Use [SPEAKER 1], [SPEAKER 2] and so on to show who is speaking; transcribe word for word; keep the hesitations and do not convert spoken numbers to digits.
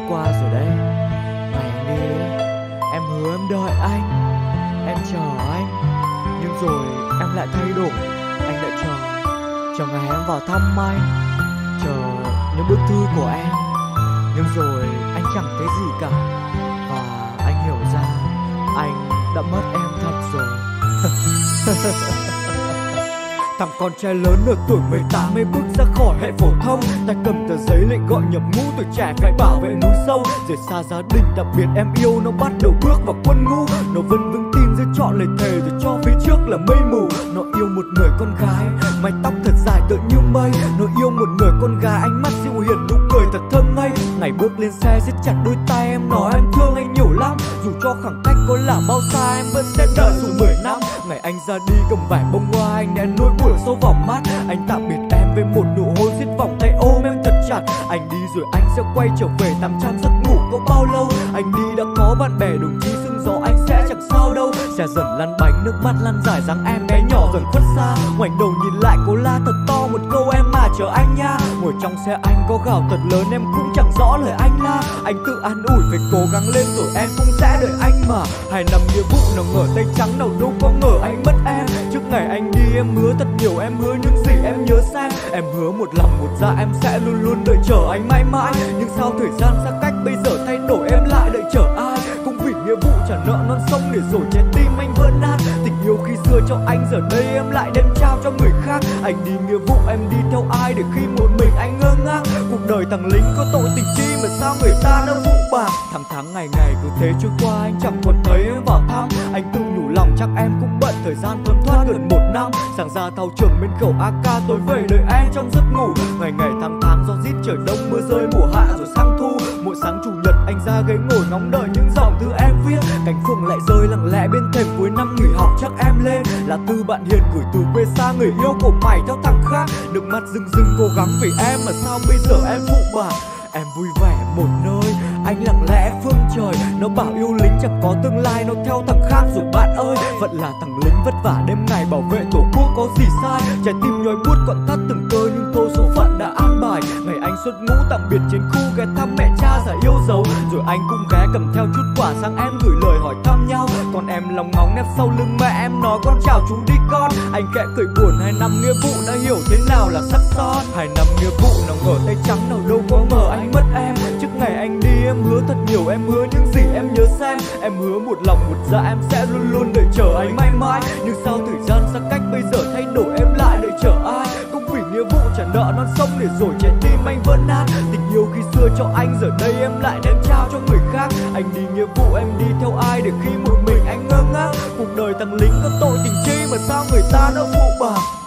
[SPEAKER 1] qua rồi đấy. Ngày anh đi, em hứa em đợi anh, em chờ anh, nhưng rồi em lại thay đổi. Anh lại chờ, chờ ngày em vào thăm anh, chờ những bức thư của em, nhưng rồi anh chẳng thấy gì cả. Và anh hiểu ra anh đã mất em thật rồi. Thằng con trai lớn ở tuổi mười tám mới bước ra khỏi hệ phổ thông, tay cầm tờ giấy lệnh gọi nhập ngũ, tuổi trẻ phải bảo vệ núi sâu. Rời xa gia đình đặc biệt em yêu, nó bắt đầu bước vào quân ngũ. Nó vẫn vững tin giữa chọn lời thề rồi cho phía trước là mây mù. Nó yêu một người con gái, mái tóc thật dài tựa như mây. Nó yêu một người con gái, ánh mắt dịu hiền, nụ cười thật thơ ngây. Ngày bước lên xe siết chặt đôi tay em, nói em thương anh nhiều lắm. Dù cho khoảng cách có là bao xa, em vẫn sẽ đợi dù mười năm. Ngày anh ra đi cầm vài bông hoa, anh đen nỗi buồn sâu vào mắt. Anh tạm biệt em với một nụ hôn xiết vòng tay ôm em thật chặt. Anh đi rồi anh sẽ quay trở về tắm chăn giấc ngủ có bao lâu. Anh đi đã có bạn bè đồng chí sương gió, anh sẽ chẳng sao đâu. Xe dần lăn bánh, nước mắt lăn dài, dáng em bé nhỏ dần khuất xa. Ngoảnh đầu nhìn lại cô la thật to một câu em mà chờ anh nha. Ngồi trong xe anh có gào thật lớn, em cũng chẳng rõ lời anh la. Anh tự an ủi phải cố gắng lên rồi em cũng sẽ đợi anh mà. Hai năm nghĩa vụ nào ngờ tay trắng, nào đâu có ngờ anh mất em. Trước ngày anh đi em hứa thật nhiều, em hứa những gì em nhớ xem. Em hứa một lòng một dạ em sẽ luôn luôn đợi chờ anh mãi mãi. Nhưng sao thời gian xa cách bây giờ thay đổi, em lại đợi chờ ai? Cũng vì nghĩa vụ trả nợ non sông để rồi trái tim anh vỡ nát. Tình yêu khi xưa cho anh giờ đây em lại đem trao cho người khác. Anh đi nghĩa vụ em đi theo ai để khi một mình anh ngơ ngác? Cuộc đời thằng lính có tội tình chi mà sao người ta nó phụ bạc? Tháng tháng ngày ngày cứ thế trôi qua, anh chẳng còn thấy em vào thăm. Anh tự nhủ lòng chắc em cũng bận, thời gian thấm thoát gần một năm. Sáng ra thao trường bên khẩu a ca, tối về đợi anh trong giấc ngủ. Ngày ngày tháng tháng gió rít trời đông, mưa rơi mùa hạ rồi sang thu. Mỗi sáng chủ nhật anh ra ghế ngồi ngóng đợi những dòng thư em viết. Cánh phượng lại rơi lặng lẽ bên thềm cuối năm nghỉ học chắc em lên. Là thư bạn hiền gửi từ quê xa, người yêu của mày theo thằng khác. Nước mắt rưng rưng cố gắng vì em mà sao bây giờ em phụ bạc? Em vui vẻ một nơi, anh lặng lẽ phương trời. Nó bảo yêu lính chẳng có tương lai, nó theo thằng khác rồi bạn ơi. Vẫn là thằng lính vất vả đêm ngày bảo vệ tổ quốc có gì sai. Trái tim nhói buốt còn thắt từng cơ, nhưng thôi số phận đã an bài. Ngày anh xuất ngũ tạm biệt chiến khu, ghé thăm mẹ cha già yêu dấu. Rồi anh cũng ghé cầm theo chút quả sang em gửi lời hỏi thăm nhau. Còn em lòng ngóng nép sau lưng mẹ em nói con chào chú đi con. Anh khẽ cười buồn, hai năm nghĩa vụ đã hiểu thế nào là sắc son. Hai năm nghĩa vụ nào ngờ tay trắng, nào đâu có ngờ anh mất em. Trước ngày anh đi em hứa thật nhiều, em hứa những gì em nhớ xem. Em hứa một lòng một dạ em sẽ luôn luôn đợi chờ anh mãi mãi. Nhưng sao thời gian xa cách bây giờ thay đổi, em lại đợi chờ ai? Cũng vì nghĩa vụ trả nợ non sông để rồi trái tim anh vỡ nát. Tình yêu khi xưa cho anh giờ đây em lại đem trao cho người khác. Anh đi nghĩa vụ em đi theo ai để khi một mình anh ngơ ngác? Cuộc đời thằng lính có tội tình chi mà sao người ta đã phụ bạc?